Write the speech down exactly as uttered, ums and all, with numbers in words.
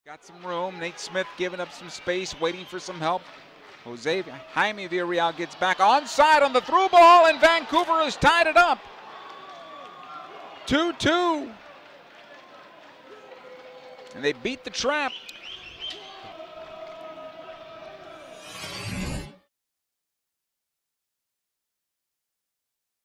Got some room. Nate Smith giving up some space, waiting for some help. Jose Jaime Villarreal gets back onside on the through ball, and Vancouver has tied it up. two two. And they beat the trap.